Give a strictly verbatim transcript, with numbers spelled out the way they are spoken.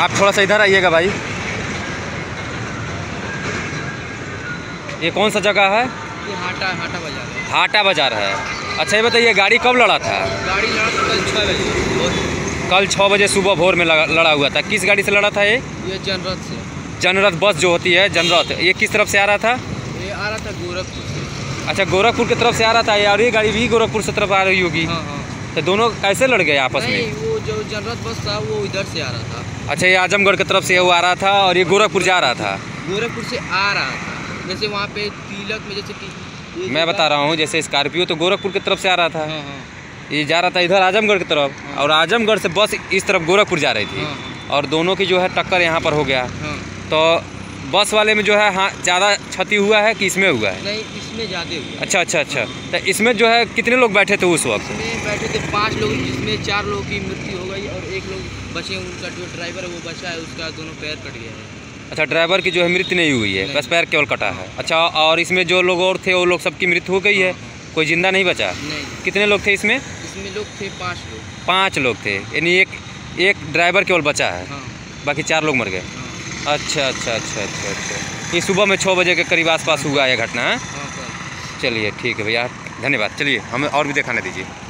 आप थोड़ा सा इधर आइएगा भाई। ये कौन सा जगह है? ये हाटा हाटा बाजार है। हाटा बाजार है। अच्छा ये बताइए गाड़ी कब लड़ा था? गाड़ी लड़ा था कल छः बजे। कल छः बजे सुबह भोर में लड़ा हुआ था। किस गाड़ी से लड़ा था ये? ये जनरथ से। जनरथ बस जो होती है जनरथ, ये किस तरफ से आ रहा था? ये आ रहा था गोरखपुर से। अच्छा गोरखपुर की तरफ से आ रहा था और ये गाड़ी भी गोरखपुर से तरफ आ रही होगी। हाँ हाँ। तो दोनों कैसे लड़ गए आपस नहीं, में? वो जो जनरथ बस था वो इधर से आ रहा था। अच्छा ये आजमगढ़ की तरफ से वो आ रहा था और ये गोरखपुर जा रहा था। गोरखपुर से आ रहा था, जैसे वहाँ पे तिलक में जैसे कि मैं बता रहा हूँ जैसे स्कॉर्पियो तो गोरखपुर की तरफ से आ रहा था। हाँ हाँ। ये जा रहा था इधर आजमगढ़ की तरफ। हाँ। और आजमगढ़ से बस इस तरफ गोरखपुर जा रही थी। हाँ। और दोनों की जो है टक्कर यहाँ पर हो गया। हाँ। तो बस वाले में जो है हाँ ज़्यादा क्षति हुआ है कि इसमें हुआ है? नहीं, इसमें ज़्यादा हुआ। अच्छा अच्छा अच्छा। तो इसमें जो है कितने लोग बैठे थे उस वक्त? इसमें बैठे थे पाँच लोग, जिसमें चार लोगों की मृत्यु हो गई और एक लोग बचे। उनका जो ड्राइवर है वो बचा है, उसका दोनों पैर कट गया है। अच्छा ड्राइवर की जो है मृत्यु नहीं हुई है, बस पैर केवल कटा है। अच्छा और इसमें जो लोग और थे वो लोग सबकी मृत्यु हो गई है? कोई जिंदा नहीं बचा? नहीं। कितने लोग थे इसमें? इसमें लोग थे पाँच लोग। पाँच लोग थे, यानी एक एक ड्राइवर केवल बचा है। हाँ। बाकी चार लोग मर गए। हाँ। अच्छा अच्छा अच्छा अच्छा अच्छा। ये सुबह में छः बजे के करीब आसपास हुआ यह घटना है? हाँ सर। चलिए ठीक है भैया, धन्यवाद। चलिए हमें और भी दिखाने दीजिए।